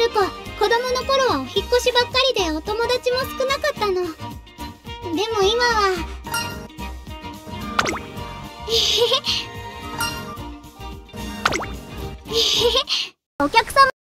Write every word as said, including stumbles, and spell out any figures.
いうか、子供の頃はお引っ越しばっかりでお友達も少なかったの。でも今はえへへえへへお客様